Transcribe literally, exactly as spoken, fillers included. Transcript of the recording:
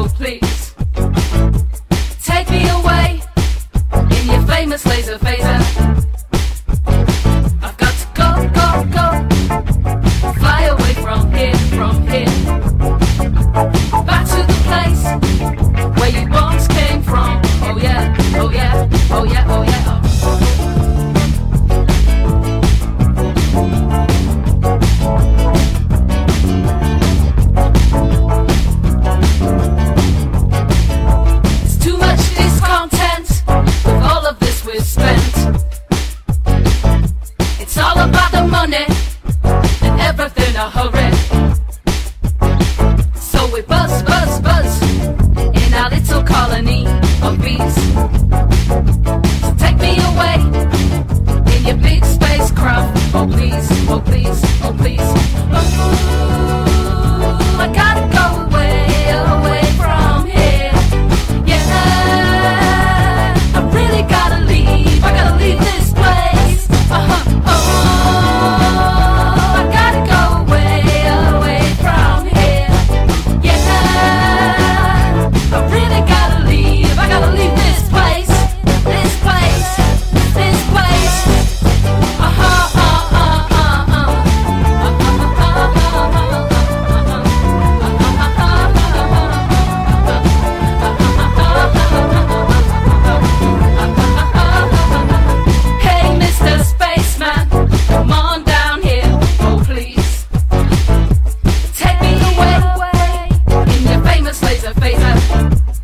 oh please. Take me away in your famous laser phaser. I've got to go, go, go, fly away from here, from here, back to the place where you once came from. Oh yeah, oh yeah, oh yeah, oh yeah, oh. It's too much discontent with all of this we've spent. It's all about the money and everything a hurry. So we buzz, buzz, buzz in our little colony of bees. So take me away in your big spacecraft. Oh please, oh please, oh please. Oh, I gotta go away, away from here. Yeah, I really gotta leave. I gotta leave this place. Uh-huh. Oh, I gotta go away, away from here. Yeah, I really gotta leave. I gotta leave this place, this place, this place. Uh-huh, uh, uh, uh, uh. Hey, Mister Spaceman, come on down here, oh please. Take me away in your famous laser phaser.